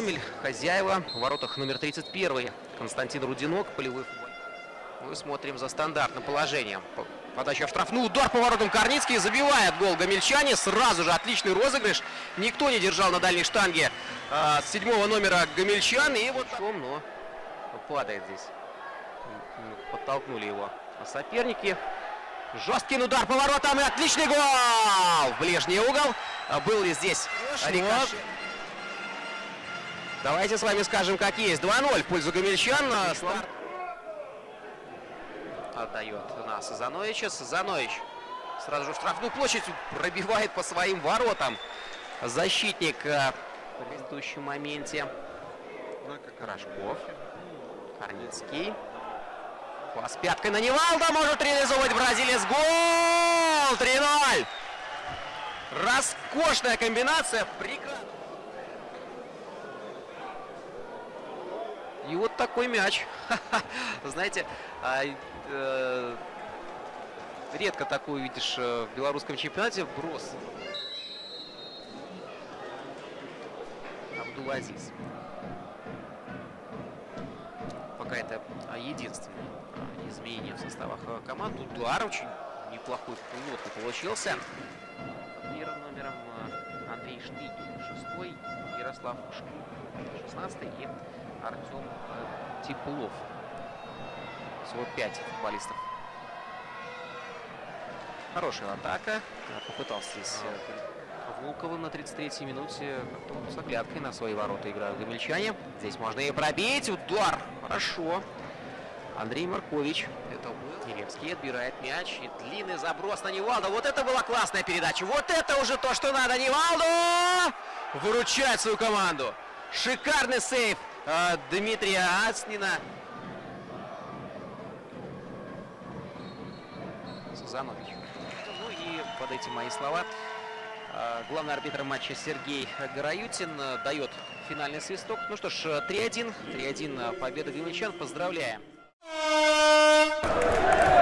Гомель, хозяева в воротах номер 31. Константин Рудинок, полевой футбол. Мы смотрим за стандартным положением. Подача в штрафную, удар по воротам Корницкий, забивает гол гомельчане. Сразу же отличный розыгрыш. Никто не держал на дальней штанге с 7-го номера гомельчан. И вот но падает здесь. Подтолкнули его соперники. Жесткий удар по воротам и отличный гол в ближний угол. Был ли здесь рикошет? Давайте с вами скажем, как есть. 2-0 в пользу гомельчан. Отдает на Сазановича. Сазанович сразу же в штрафную площадь пробивает по своим воротам. Защитник в предыдущем моменте. Рожков. Корницкий. Пас пяткой на Невалда. Может реализовывать бразилец. Гол! 3-0. Роскошная комбинация. Прекрасно. И вот такой мяч. Знаете, редко такую видишь в белорусском чемпионате. Брос. Абдул-Азиз. Пока это единственное изменение в составах команд. Удар очень неплохой, плотный получился. Первым номером Андрей Штыгин, 6-й, Ярослав Шкур, 16-й и Артем Теплов. Всего 5 футболистов. Хорошая атака. Попытался здесь Волкова на 33-й минуте. С оглядкой на свои ворота играют гомельчане. Здесь можно и пробить. Удар. Хорошо. Андрей Маркович. Это Невельский отбирает мяч. И длинный заброс на Невалду. Вот это была классная передача. Вот это уже то, что надо. Невалду выручает свою команду. Шикарный сейв Дмитрия Аснина. Сазанович. Ну и под эти мои слова главный арбитр матча Сергей Гораютин дает финальный свисток. Ну что ж, 3-1. 3-1 победа гомельчан. Поздравляем.